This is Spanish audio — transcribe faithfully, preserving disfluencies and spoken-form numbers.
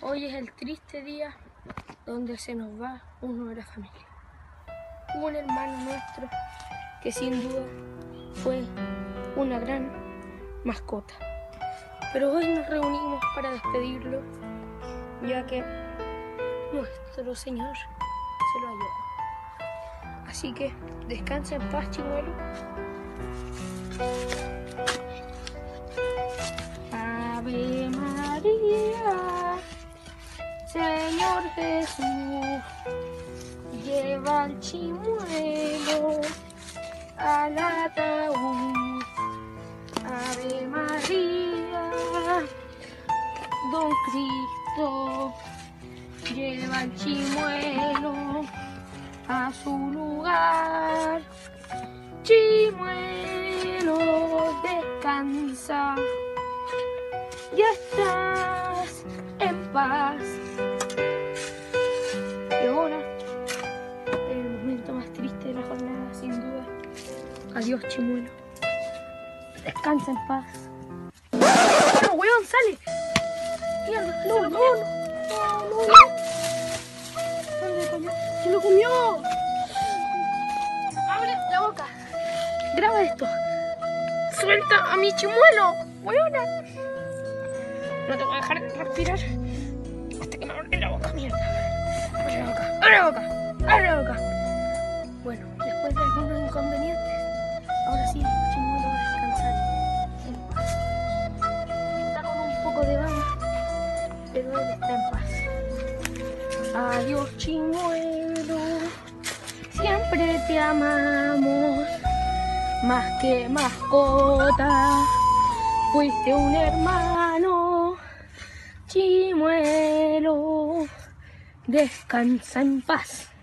Hoy es el triste día donde se nos va uno de la familia. Un hermano nuestro que sin duda fue una gran mascota. Pero hoy nos reunimos para despedirlo, ya que nuestro Señor se lo ha llevado. Así que descansa en paz, chimuelo. Ave María, Señor Jesús, lleva al chimuelo al ataúd. Ave María, Don Cristo, lleva al chimuelo a su lugar. Chimuelo, descansa, ya estás en paz. Y ahora, el momento más triste de la jornada, sin duda. Adiós, chimuelo. Descansa en paz. ¡No, weón, sale! ¡Mierda! ¡No, no, no! ¡No, no, no! ¿Dónde comió? ¡Se lo comió! ¡Abre la boca! ¡Graba esto! ¡Suelta a mi chimuelo! ¡Weona! No te voy a dejar respirar hasta que me abra la boca, mierda. Abre la boca, abre la boca, abre la boca. Bueno, después de algunos inconvenientes, ahora sí, el chimuelo va a descansar en paz. Está con un poco de baba, pero él está en paz. Adiós, chimuelo, siempre te amamos, más que mascota, fuiste un hermano. Chimuelo, descansa en paz.